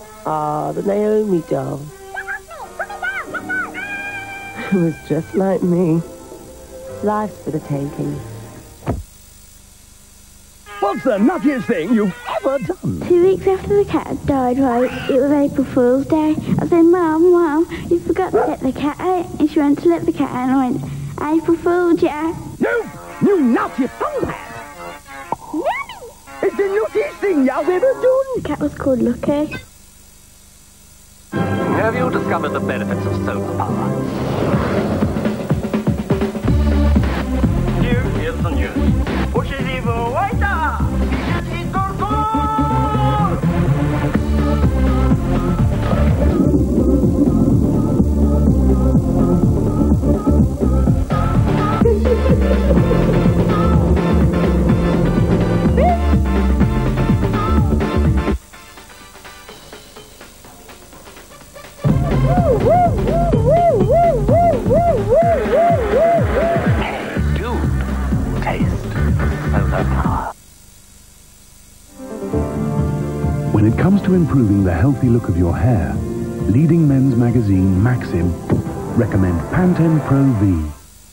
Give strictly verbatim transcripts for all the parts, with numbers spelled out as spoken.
Ah, the Naomi doll. It was just like me. Life's for the taking. What's the nuttiest thing you've ever done? Two weeks after the cat had died, right, it was April Fool's Day. I said, Mum, Mum, you forgot to let the cat out. And she went to let the cat out and I went, April Fool's, yeah. No, you naughty thumbhat! Yummy! It's the naughtiest thing you've ever done! The cat was called Lucky. Have you discovered the benefits of solar power? Here is the news. Positivo weiter! Dieses ist When it comes to improving the healthy look of your hair, leading men's magazine Maxim recommend Pantene Pro V.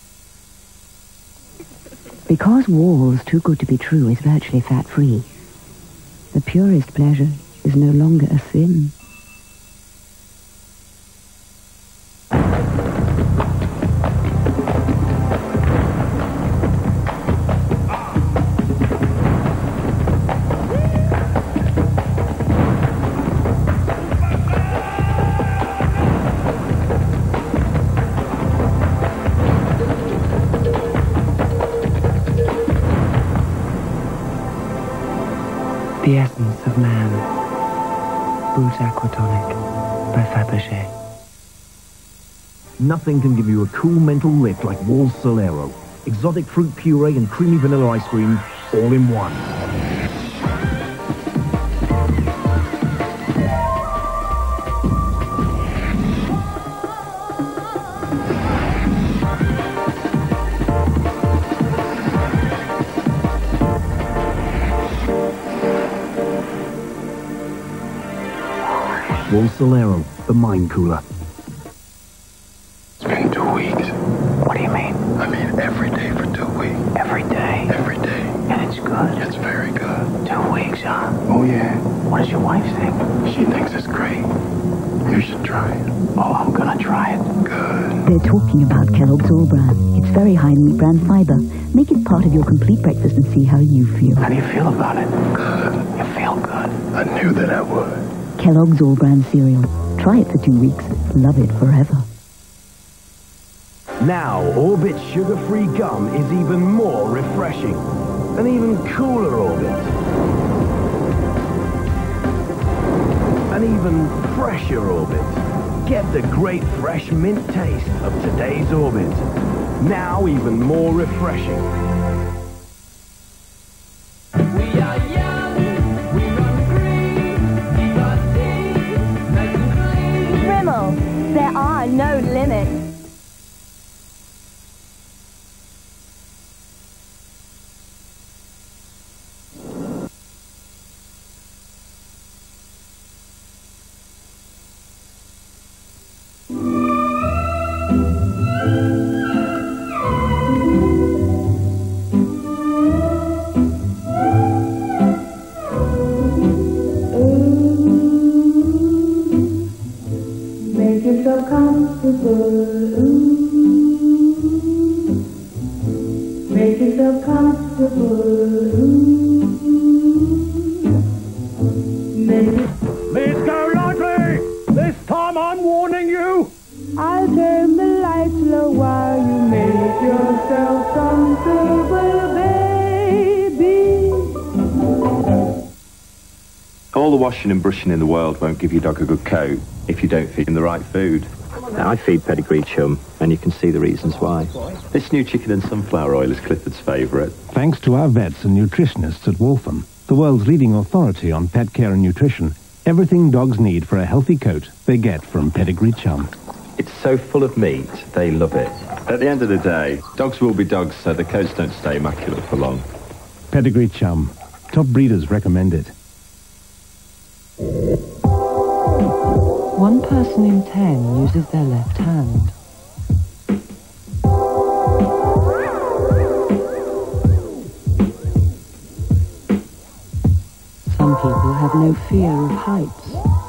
Because Wall's Too Good to Be True is virtually fat-free, the purest pleasure is no longer a sin. The Essence of Man. Brut Aquatonic by Fabergé. Nothing can give you a cool mental lift like Wall's Solero. Exotic fruit puree and creamy vanilla ice cream all in one. Wall's Solero, the mind cooler. It's been two weeks. What do you mean? I mean every day for two weeks. Every day? Every day. And it's good? It's very good. Two weeks, huh? Oh, yeah. What does your wife think? She thinks it's great. You should try it. Oh, I'm gonna try it. Good. They're talking about Kellogg's All Bran. It's very high in wheat bran fiber. Make it part of your complete breakfast and see how you feel. How do you feel about it? Good. You feel good? I knew that I would. Kellogg's All Bran cereal. Try it for two weeks. Love it forever. Now, Orbit sugar-free gum is even more refreshing. An even cooler Orbit. An even fresher Orbit. Get the great fresh mint taste of today's Orbit. Now even more refreshing. We are young, we run free, we got deep, nice and clean. Rimmel, there are no limits. Make yourself comfortable. Make yourself comfortable. Make it... Let's go lightly! This time I'm warning you! I'll turn the lights low while you make yourself comfortable, baby. All the washing and brushing in the world won't give your dog a good coat if you don't feed him the right food. Now, I feed Pedigree Chum, and you can see the reasons why. This new chicken and sunflower oil is Clifford's favourite. Thanks to our vets and nutritionists at Waltham, the world's leading authority on pet care and nutrition, everything dogs need for a healthy coat they get from Pedigree Chum. It's so full of meat, they love it. At the end of the day, dogs will be dogs, so the coats don't stay immaculate for long. Pedigree Chum. Top breeders recommend it. One person in ten uses their left hand. Some people have no fear of heights.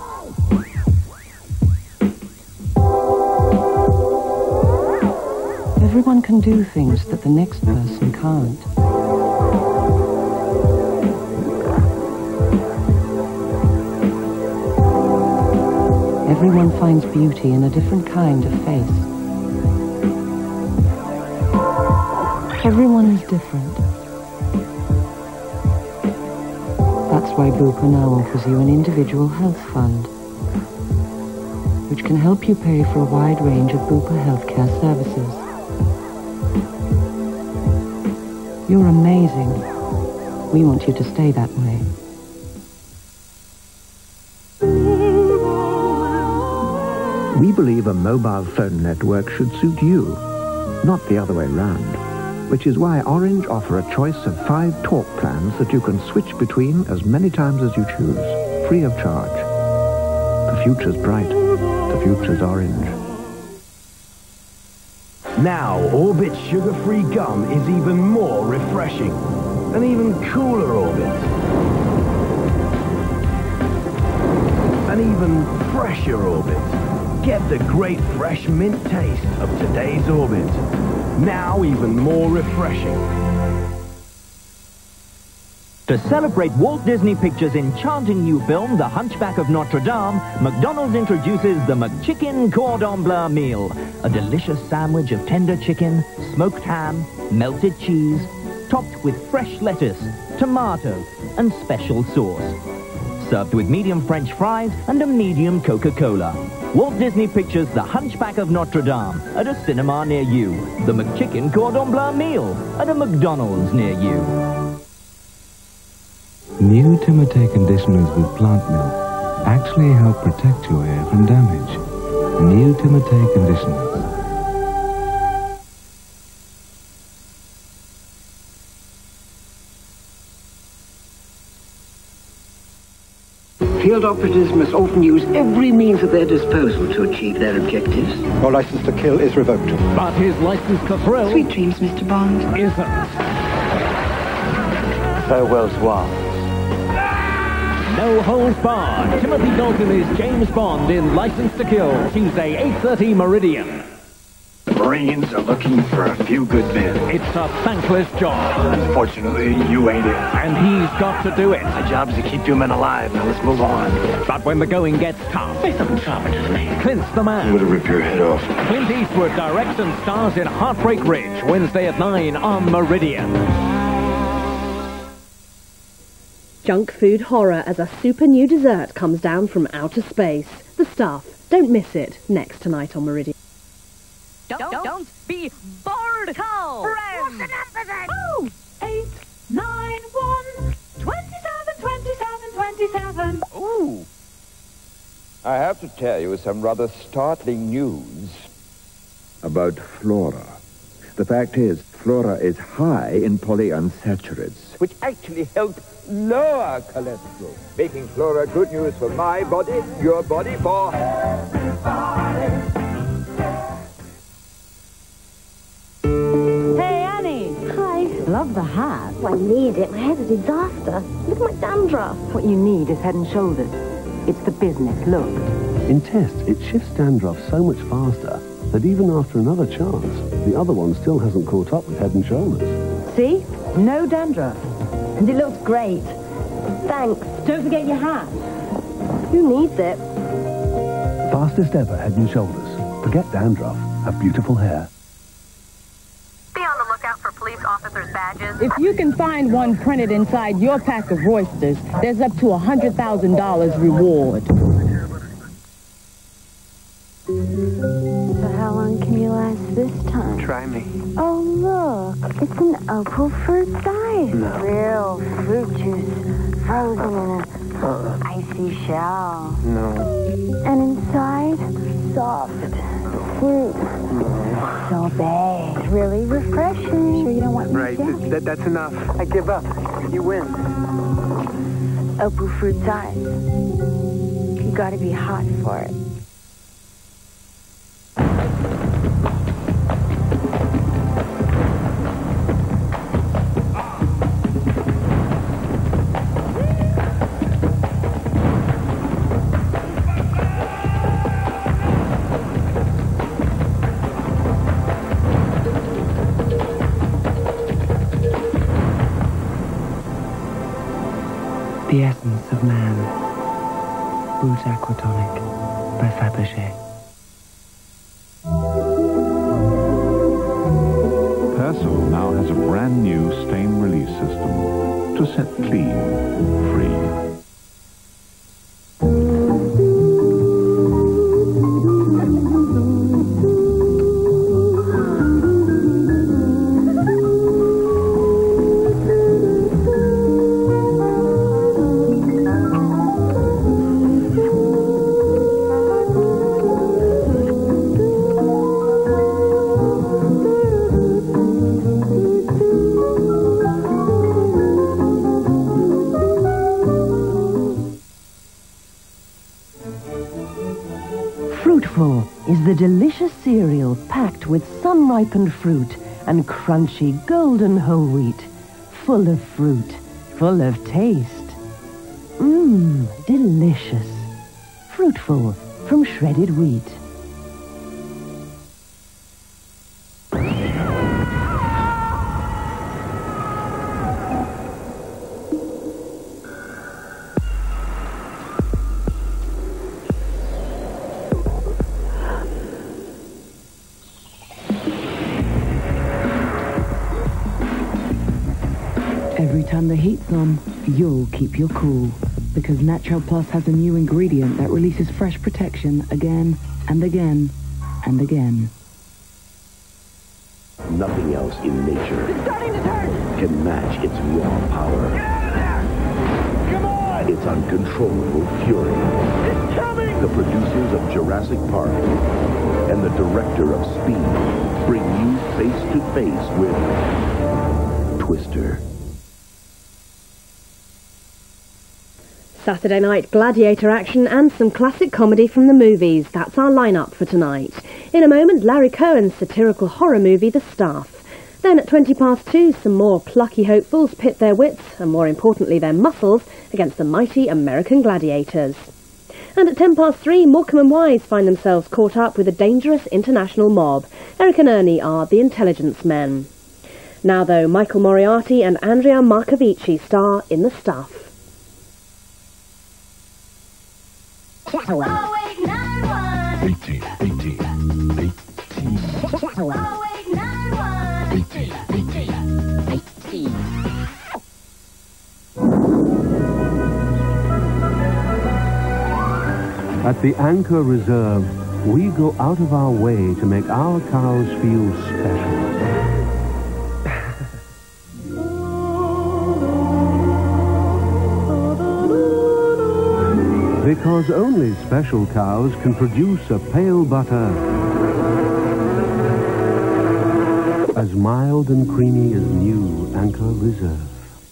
Everyone can do things that the next person can't. Everyone finds beauty in a different kind of face. Everyone is different. That's why Bupa now offers you an individual health fund, which can help you pay for a wide range of Bupa healthcare services. You're amazing. We want you to stay that way. We believe a mobile phone network should suit you, not the other way round, which is why Orange offer a choice of five talk plans that you can switch between as many times as you choose, free of charge. The future's bright. The future's Orange. Now, Orbit's sugar-free gum is even more refreshing. An even cooler Orbit. An even fresher Orbit. Get the great fresh mint taste of today's Orbit. Now even more refreshing. To celebrate Walt Disney Pictures' enchanting new film, The Hunchback of Notre Dame, McDonald's introduces the McChicken Cordon Bleu meal, a delicious sandwich of tender chicken, smoked ham, melted cheese, topped with fresh lettuce, tomato, and special sauce. Served with medium French fries and a medium Coca-Cola. Walt Disney Pictures' The Hunchback of Notre Dame at a cinema near you. The McChicken Cordon Bleu meal at a McDonald's near you. New Timotei conditioners with plant milk actually help protect your hair from damage. New Timotei conditioners. Field operatives must often use every means at their disposal to achieve their objectives. Your license to kill is revoked. But his license to thrill... Sweet dreams, Mister Bond. ...isn't. Farewell, Suave. No holds barred. Timothy Dalton is James Bond in License to Kill, Tuesday, eight thirty Meridian. The Marines are looking for a few good men. It's a thankless job. Unfortunately, you ain't it. And he's got to do it. My job's to keep you men alive. Now let's move on. But when the going gets tough... Say something sharper to me. Clint's the man. I'm gonna rip your head off. Clint Eastwood directs and stars in Heartbreak Ridge, Wednesday at nine on Meridian. Junk food horror as a super new dessert comes down from outer space. The Stuff. Don't miss it. Next tonight on Meridian. Don't, don't, don't be bored, Carl. What's the number then? Oh, eight, nine, one, twenty-seven, twenty-seven, twenty-seven. Ooh. I have to tell you some rather startling news about Flora. The fact is, Flora is high in polyunsaturates, which actually help lower cholesterol, making Flora good news for my body, your body, for everybody. Hey, Annie. Hi. Love the hat. Oh, I need it. My hair's a disaster. Look at my dandruff. What you need is Head and Shoulders. It's the business look. In tests, it shifts dandruff so much faster that even after another chance, the other one still hasn't caught up with Head and Shoulders. See? No dandruff. And it looks great. Thanks. Don't forget your hat. Who needs it? Fastest ever Head and Shoulders. Forget dandruff. Have beautiful hair. Be on the lookout for police officers' badges. If you can find one printed inside your pack of Roysters, there's up to one hundred thousand dollars reward. So how long can you last this time? Try me. Oh, look. It's an opal fruit size. No. Real fruit juice frozen in an uh, icy shell. No. And inside, soft fruit. No. Sorbet. It's really refreshing. Sure you don't want Right, me th- that, that's enough. I give up. You win. Opal fruit size. You gotta be hot for it. The Essence of Man. Brut Aquatonic by Fabergé. Persil now has a brand new stain release system to set clean free. Fruitful is the delicious cereal packed with sun-ripened fruit and crunchy golden whole wheat. Full of fruit, full of taste. Mmm, delicious. Fruitful from shredded wheat. Every time the heat's on, you'll keep your cool. Because Natural Plus has a new ingredient that releases fresh protection again and again and again. Nothing else in nature can match its raw power. Come on! Its uncontrollable fury. It's coming! The producers of Jurassic Park and the director of Speed bring you face to face with Twister. Saturday night gladiator action and some classic comedy from the movies. That's our lineup for tonight. In a moment, Larry Cohen's satirical horror movie, The Staff. Then at twenty past two, some more plucky hopefuls pit their wits, and more importantly their muscles, against the mighty American gladiators. And at ten past three, Morecambe and Wise find themselves caught up with a dangerous international mob. Eric and Ernie are the intelligence men. Now though, Michael Moriarty and Andrea Marcovici star in The Staff. eighteen, eighteen, eighteen. eighteen, eighteen, eighteen. At the Anchor Reserve, we go out of our way to make our cows feel special. Because only special cows can produce a pale butter as mild and creamy as new Anchor Reserve.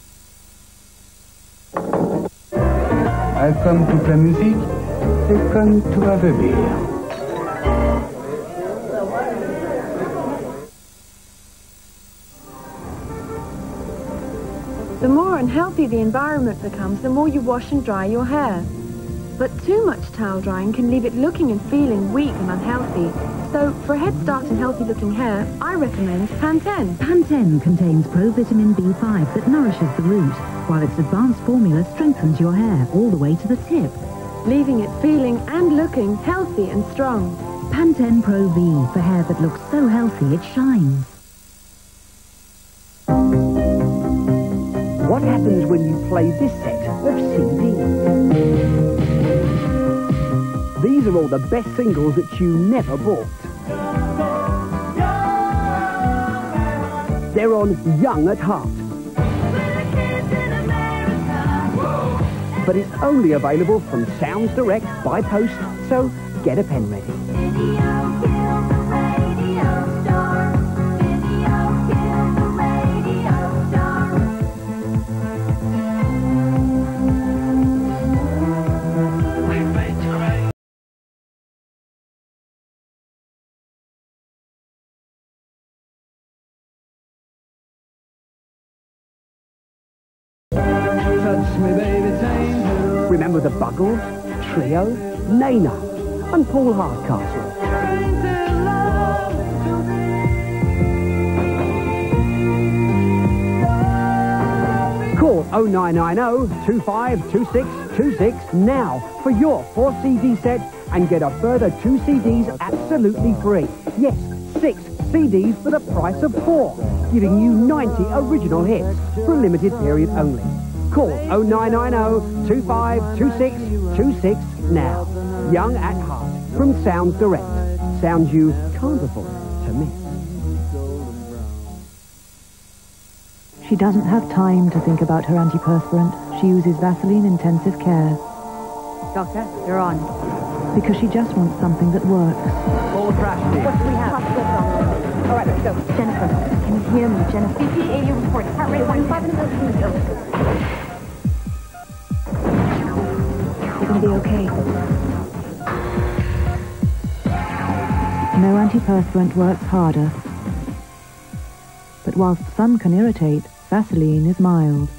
I've come to play music. I've come to have a beer. The more unhealthy the environment becomes, the more you wash and dry your hair. But too much towel drying can leave it looking and feeling weak and unhealthy. So, for a head start in healthy-looking hair, I recommend Pantene. Pantene contains provitamin B five that nourishes the root, while its advanced formula strengthens your hair all the way to the tip, leaving it feeling and looking healthy and strong. Pantene Pro V for hair that looks so healthy it shines. What happens when you play this set of C Ds? These are all the best singles that you never bought. They're on Young at Heart. But it's only available from Sounds Direct by post, so get a pen ready. Remember the Buggles, Trio, Nana, and Paul Hardcastle. Of course, oh nine nine oh, two five two six two six now for your four C D set and get a further two C Ds absolutely free. Yes, six C Ds for the price of four, giving you ninety original hits for a limited period only. Call oh nine nine oh, two five two six two six now. Young at heart from Sounds Direct. Sounds you can't afford to miss. She doesn't have time to think about her antiperspirant. She uses Vaseline Intensive Care. Doctor, you're on. Because she just wants something that works. All crash. What do we have? All right, let's go. Jennifer, can you hear me, Jennifer? B P eighty report. Heart rate one five and a You're going to be okay. No antiperspirant works harder. But whilst some can irritate, Vaseline is mild.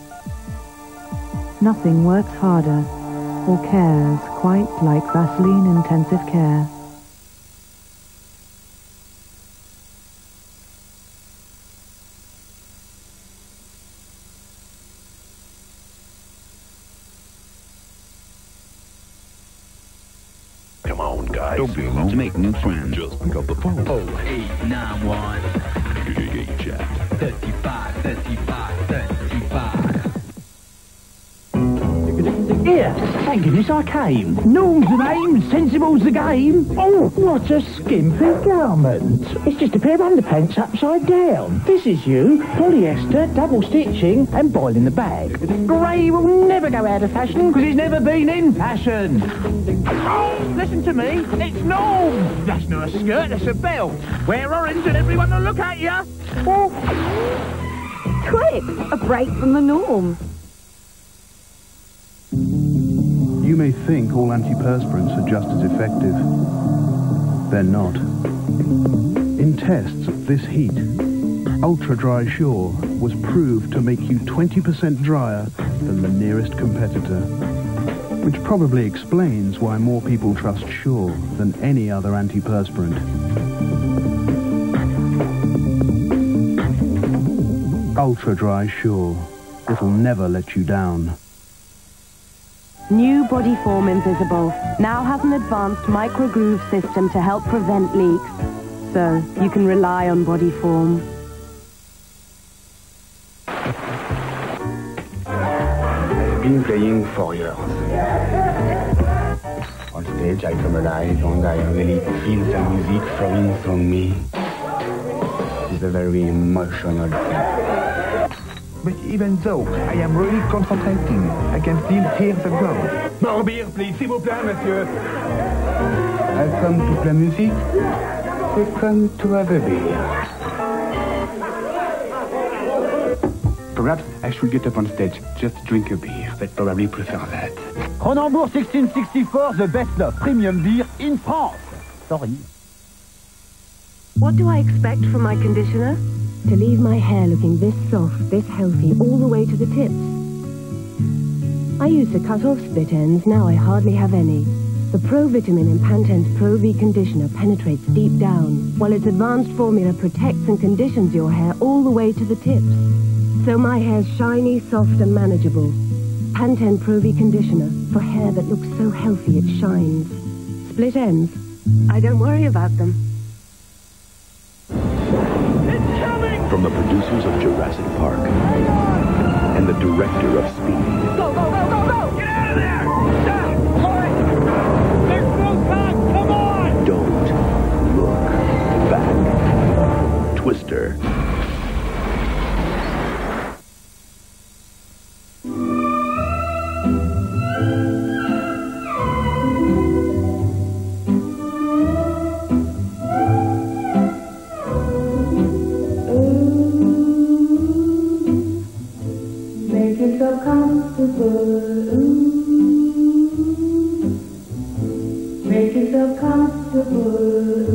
Nothing works harder or cares quite like Vaseline Intensive Care. Come on, guys. Don't be alone. To make new friends, just pick up the phone. Oh, eight nine one. Chat. thirty-five, thirty-five, thirty-five. Here, thank goodness I came. Norm's the name, sensible's the game. Oh, what a skimpy garment. It's just a pair of underpants upside down. This is you, polyester, double stitching, and boiling the bag. Grey will never go out of fashion because it's never been in fashion. Oh, listen to me, it's Norm. That's not a skirt, that's a belt. Wear orange and everyone will look at you. Oh. Quick, a break from the norm. You may think all antiperspirants are just as effective. They're not. In tests of this heat, Ultra Dry Shore was proved to make you twenty percent drier than the nearest competitor, which probably explains why more people trust Shore than any other antiperspirant. Ultra Dry Shore. It'll never let you down. New Bodyform Invisible now has an advanced microgroove system to help prevent leaks. So you can rely on Bodyform. I've been playing for years. On stage, I come alive and I really feel the music flowing through me. It's a very emotional thing. But even though I am really concentrating, I can still hear the go. More beer, please, s'il vous plaît, monsieur. I've come to play music. I've come to have a beer. Perhaps I should get up on stage just to drink a beer. They'd probably prefer that. Cronenbourg sixteen sixty-four, the best of premium beer in France. Sorry. What do I expect from my conditioner? To leave my hair looking this soft, this healthy, all the way to the tips. I used to cut off split ends, now I hardly have any. The Pro Vitamin in Pantene's Pro V conditioner penetrates deep down, while its advanced formula protects and conditions your hair all the way to the tips. So my hair's shiny, soft and manageable. Pantene Pro V conditioner, for hair that looks so healthy it shines. Split ends? I don't worry about them. From the producers of Jurassic Park and the director of Speed. Go, go, go, go, go! Get out of there! Stop! Hurry! There's no time! Come on! Don't look back. Twister. Make yourself comfortable.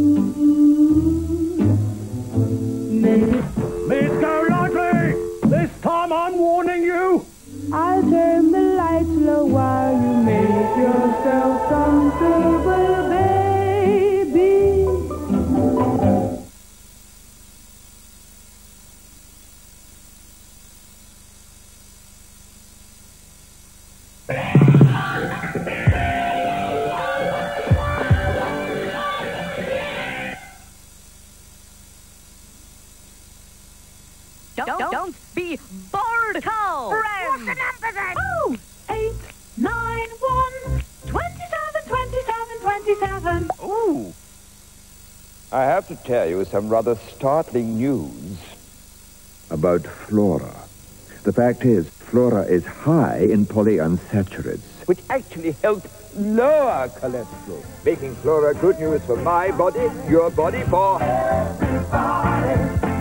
Make it... Let's go lightly! This time I'm warning you! I'll turn the lights low while you make yourself comfortable, baby. I have to tell you some rather startling news about Flora. The fact is, Flora is high in polyunsaturates, which actually help lower cholesterol, making Flora good news for my body, your body, for everybody.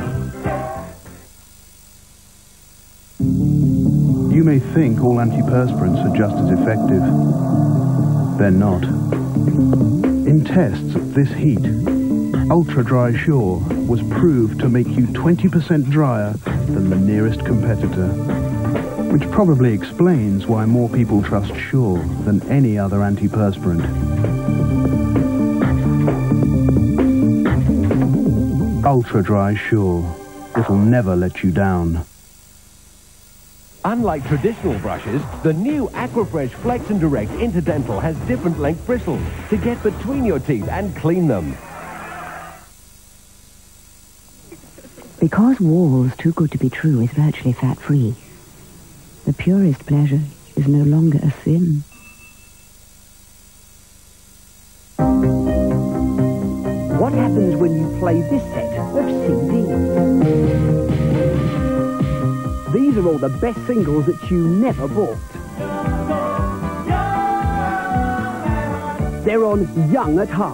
You may think all antiperspirants are just as effective. They're not. In tests of this heat, Ultra Dry Shore was proved to make you twenty percent drier than the nearest competitor, which probably explains why more people trust Shore than any other antiperspirant. Ultra Dry Shore. It'll never let you down. Unlike traditional brushes, the new Aquafresh Flex and Direct Interdental has different length bristles to get between your teeth and clean them. Because Wall's Too Good to Be True is virtually fat-free, the purest pleasure is no longer a sin. What happens when you play this set of C Ds? These are all the best singles that you never bought. They're on Young at Heart.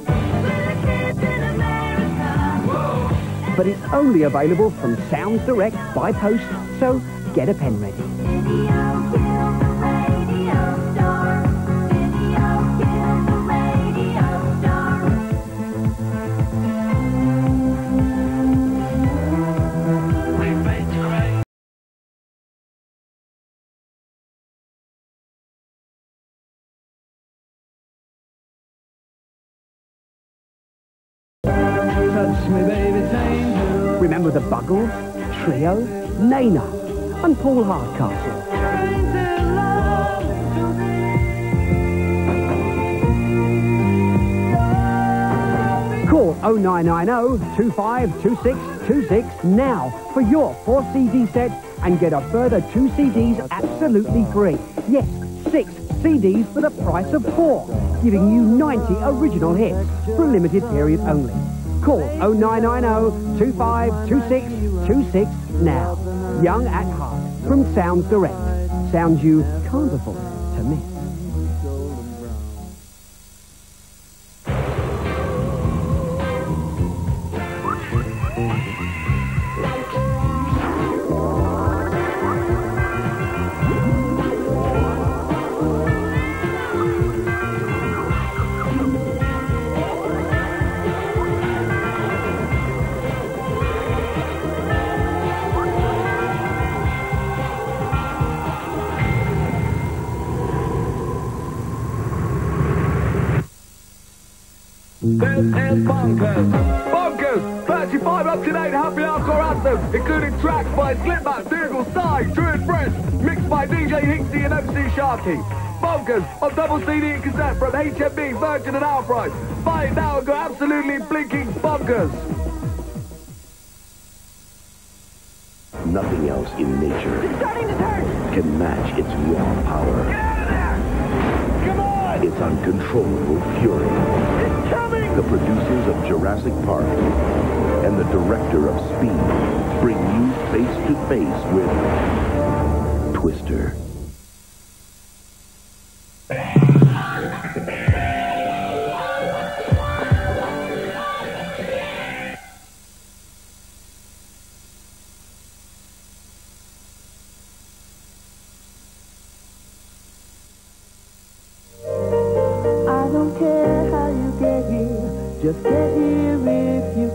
But it's only available from Sounds Direct by post, so get a pen ready. Remember the Buggles, Trio, Nana, and Paul Hardcastle. Call oh nine nine oh, two five two six two six now for your four C D set and get a further two C Ds absolutely free. Yes, six C Ds for the price of four, giving you ninety original hits for a limited period only. Call oh nine nine oh, two five two six two six now. Young at Heart from Sounds Direct. Sounds you can't afford to miss. This is Bonkers. Bonkers! thirty-five up-to-date happy hardcore anthems, including tracks by Slipmatt, Dougal, Psy, Druid Fresh, mixed by D J Hicksy and M C Sharky. Bonkers on double C D and cassette from H M V, Virgin and Our Price. Buy it now and go absolutely blinking bonkers. Nothing else in nature It's starting to turn! can match its raw power. Get out of there! Come on! Its uncontrollable fury. It's coming! The producers of Jurassic Park and the director of Speed bring you face to face with Twister. Just get here if you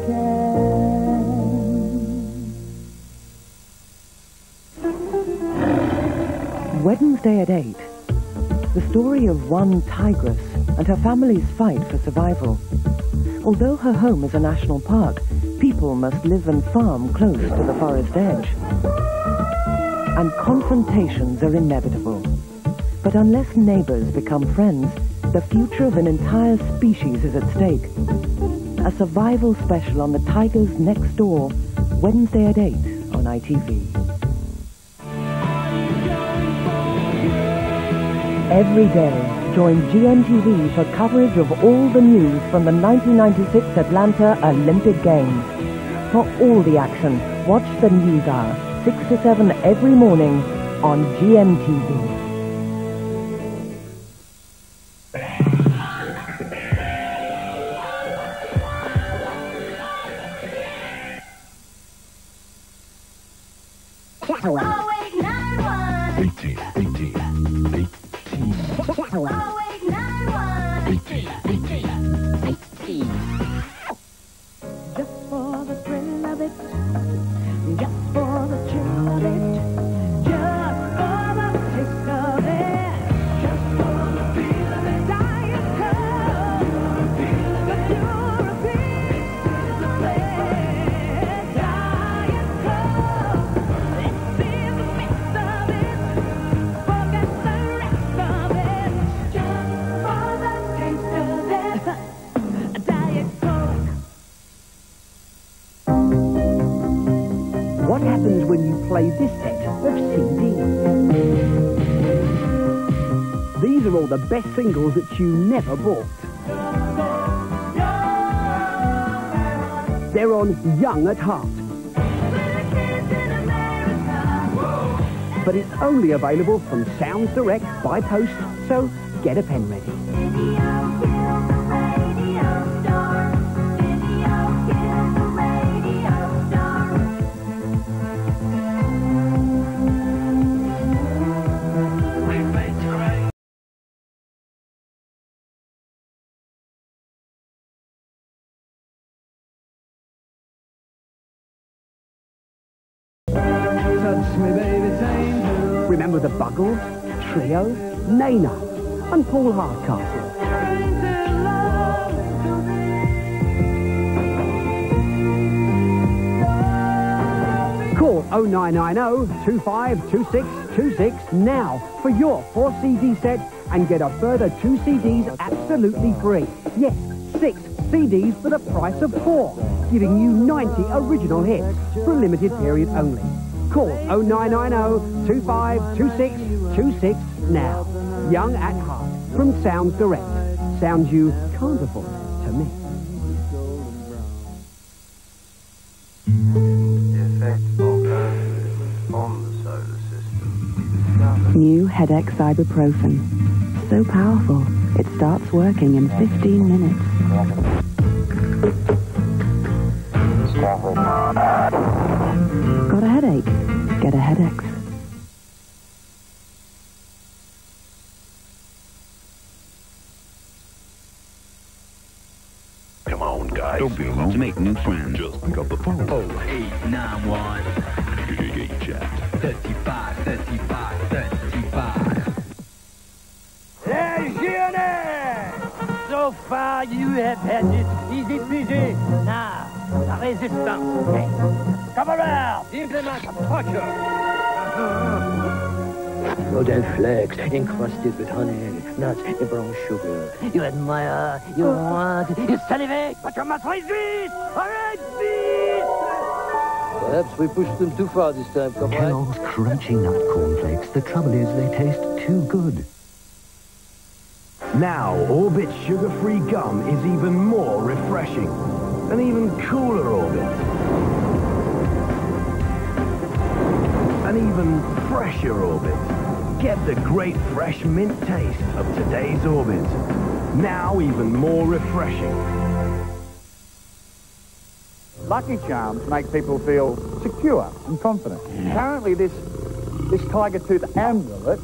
can. Wednesday at eight. The story of one tigress and her family's fight for survival. Although her home is a national park, people must live and farm close to the forest edge. And confrontations are inevitable. But unless neighbors become friends, the future of an entire species is at stake. A survival special on the tigers next door, Wednesday at eight on I T V. Every day, Join G M T V for coverage of all the news from the nineteen ninety-six Atlanta Olympic Games. For all the action, watch the News Hour, six to seven every morning on G M T V. eighteen, eighteen, eighteen. eighteen, eighteen, eighteen. Just for the thrill of it, just for the chill of it, just for the taste of it, just for the feel of it. Diet Coke, the pure appeal of it. Diet Coke, it's in the mix of it, forget the rest of it, just for the taste of it. Diet Coke. What happens when you play this set of C Ds? These are all the best singles that you never bought. They're on Young at Heart. But it's only available from Sounds Direct by post, so get a pen ready. Remember the Buggles, Trio, Nana, and Paul Hardcastle. Call oh nine nine oh, two five two six two six now for your four C D set and get a further two C Ds absolutely free. Yes, six C Ds for the price of four, giving you ninety original hits for a limited period only. Call oh nine nine oh, two five two six two six now. Young at Heart from Sounds Direct. Sounds you can't afford to miss. New Headache Ibuprofen. So powerful, it starts working in fifteen minutes. Got a headache? Get a Headache. Come on, guys. Don't be alone. To make new friends. Just pick up the phone. Oh, eight nine one. Hey, chat. thirty-five, thirty-five, thirty-five. Hey, Gionnet! So far you have had it easy peasy. Now, la resistance, okay? Come around! Implement torture! Golden flakes encrusted with honey, nuts, and brown sugar. You admire, you want, you salivate, but you must resist! All right, Perhaps we pushed them too far this time, comrade. Kellogg's Crunchy Nut Cornflakes. The trouble is they taste too good. Now, Orbit sugar-free gum is even more refreshing. An even cooler Orbit. An even fresher Orbit. Get the great fresh mint taste of today's Orbit. Now even more refreshing. Lucky Charms make people feel secure and confident. Apparently this, this tiger tooth amulet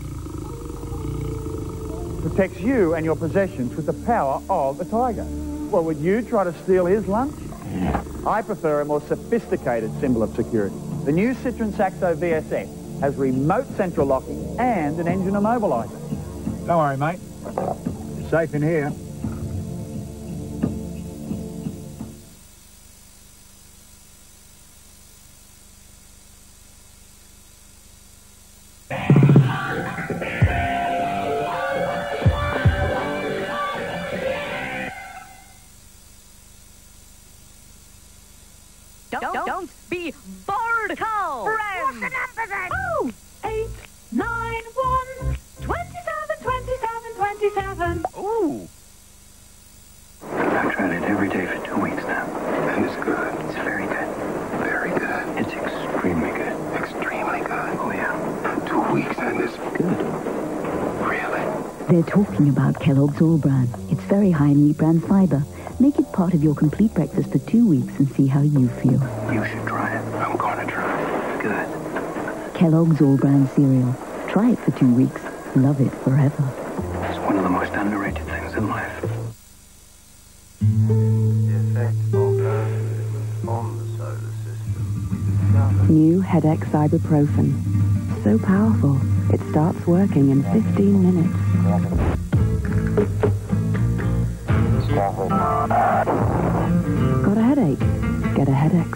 protects you and your possessions with the power of a tiger. Well, would you try to steal his lunch? I prefer a more sophisticated symbol of security. The new Citroen Saxo V S X has remote central locking and an engine immobilizer. Don't worry, mate. You're safe in here. Don't, don't, don't be bored, Call. Friends. What's the number then? Oh, eight, nine, one, twenty-seven, twenty-seven, twenty-seven. heaven. Ooh. I've tried it every day for two weeks now. And it's good. It's very good. Very good. It's extremely good. Extremely good. Oh, yeah. Two weeks and it's good. Really? They're talking about Kellogg's All Bran. It's very high in wheat bran fiber. Make it part of your complete breakfast for two weeks and see how you feel. You should try it. I'm gonna try it. Good. Kellogg's All Bran cereal. Try it for two weeks. Love it forever. It's one of the most underrated things in life. New Headache Ibuprofen. So powerful, it starts working in fifteen minutes. Got a headache? Get a Headache.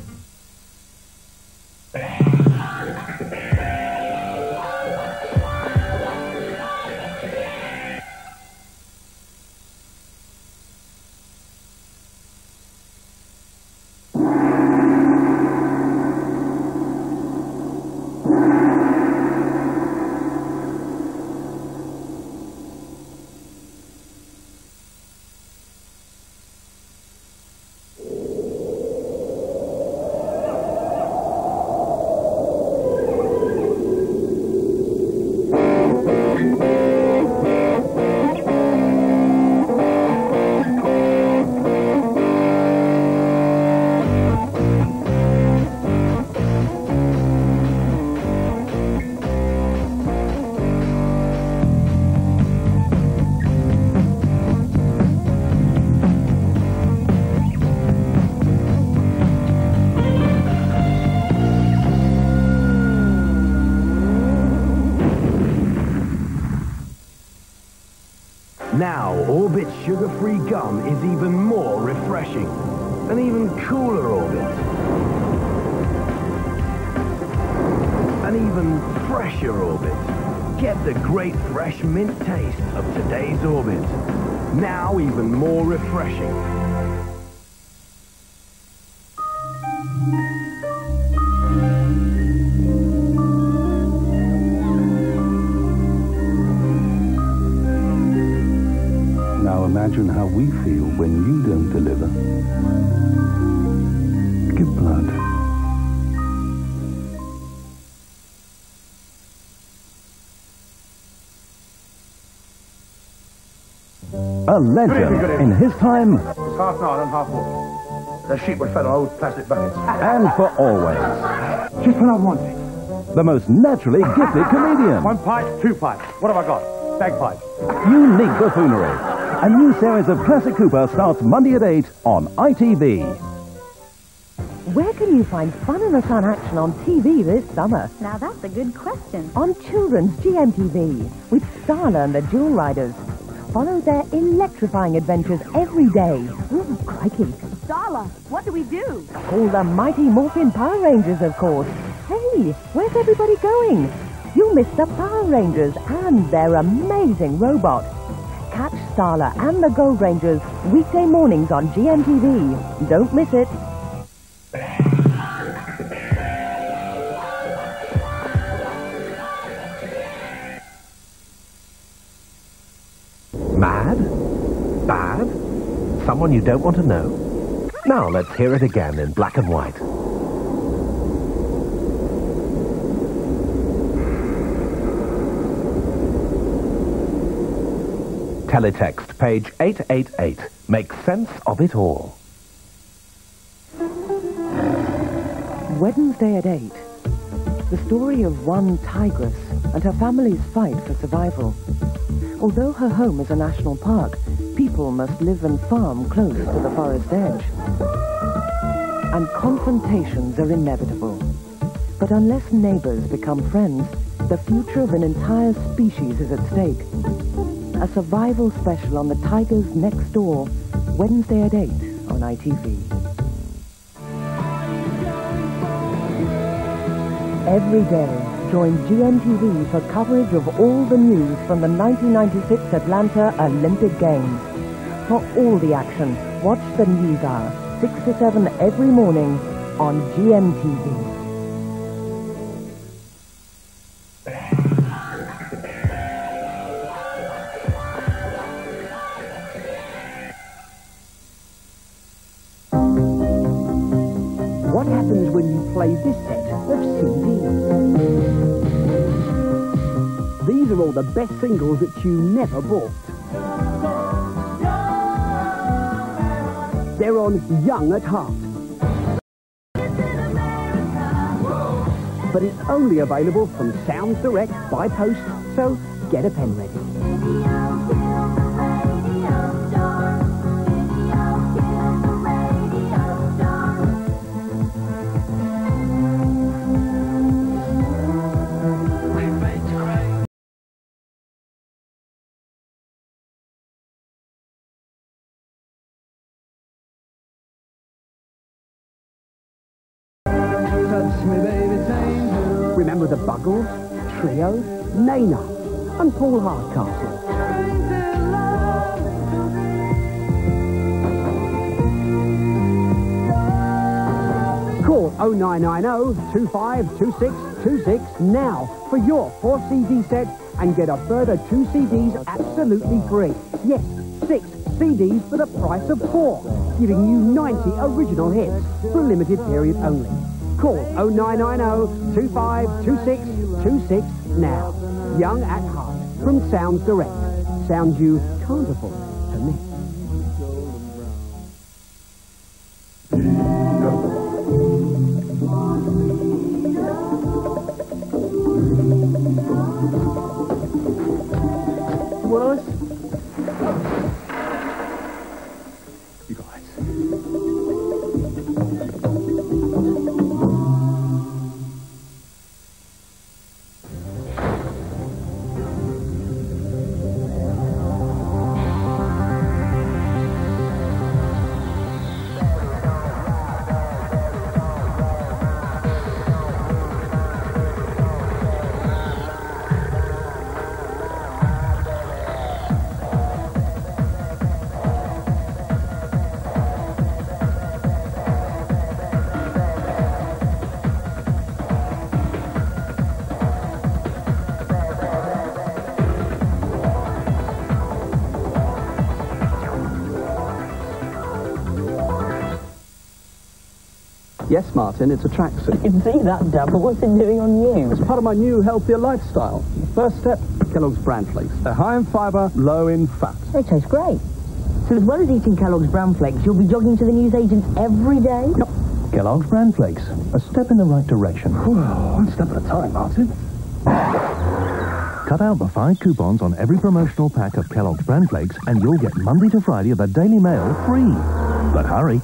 Now, Orbit's sugar-free gum is even more refreshing. An even cooler Orbit. An even fresher Orbit. Get the great fresh mint taste of today's Orbit. Now even more refreshing. Now imagine how we feel when you don't deliver. Give blood. A legend in his time It's half nine and half water. The sheep were fed on old plastic buckets. and for always. Just when I wanted. The most naturally gifted comedian. One pipe, two pipes. What have I got? Bagpipes. Unique buffoonery. A new series of Classic Cooper starts Monday at eight on I T V. Where can you find fun and fun action on T V this summer? Now that's a good question. On Children's G M T V with Starla and the Jewel Riders. Follow their electrifying adventures every day. Ooh, crikey. Starla, what do we do? All the Mighty Morphin Power Rangers, of course. Hey, where's everybody going? You missed the Power Rangers and their amazing robot. Catch Starla and the Gold Rangers weekday mornings on G M T V. Don't miss it. Mad? Bad? Someone you don't want to know? Now let's hear it again in black and white. Teletext, page eight eight eight. Make sense of it all. Wednesday at eight. The story of one tigress and her family's fight for survival. Although her home is a national park, people must live and farm close to the forest edge. And confrontations are inevitable. But unless neighbors become friends, the future of an entire species is at stake. A survival special on the tigers next door, Wednesday at eight on I T V. Every day, join G M T V for coverage of all the news from the nineteen ninety-six Atlanta Olympic Games. For all the action, watch the News Hour, six to seven every morning on G M T V. What happens when you play this set of C Ds? These are all the best singles that you never bought. They're on Young at Heart. But it's only available from Sounds Direct by post, so get a pen ready. Remember the Buggles, Trio, Nana, and Paul Hardcastle. Call oh nine nine oh, two five two six two six now for your four C D set and get a further two C Ds absolutely free. Yes, six C Ds for the price of four, giving you ninety original hits for a limited period only. Call oh nine nine oh, two five two six two six now. Young at Heart from Sounds Direct. Sounds you can't afford to miss. Willis? You guys. Yes, Martin, it's a tracksuit. You can see that, Dad, but what's it doing on you? It's part of my new healthier lifestyle. First step, Kellogg's Bran Flakes. They're high in fibre, low in fat. They taste great. So as well as eating Kellogg's Bran Flakes, you'll be jogging to the newsagents every day? Yep. Kellogg's Bran Flakes. A step in the right direction. One step at a time, Martin. Cut out the five coupons on every promotional pack of Kellogg's Bran Flakes and you'll get Monday to Friday of the Daily Mail free. But hurry.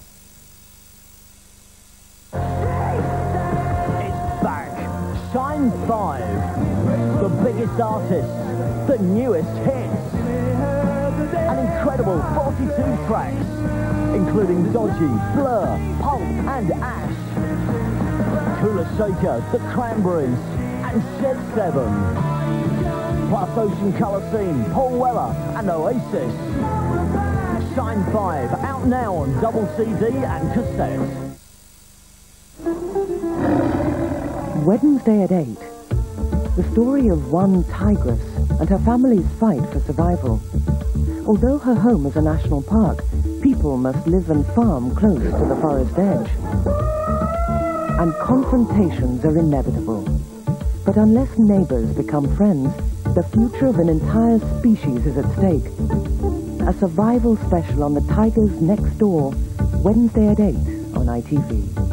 Shine five, the biggest artists, the newest hits, an incredible forty-two tracks, including Dodgy, Blur, Pulp and Ash, Kula Shaker, The Cranberries and Shed seven, plus Ocean Colour Scene, Paul Weller and Oasis. Shine five, out now on double C D and cassette. Wednesday at eight. The story of one tigress and her family's fight for survival. Although her home is a national park, people must live and farm close to the forest edge. And confrontations are inevitable. But unless neighbors become friends, the future of an entire species is at stake. A survival special on the tigers next door, Wednesday at eight on I T V.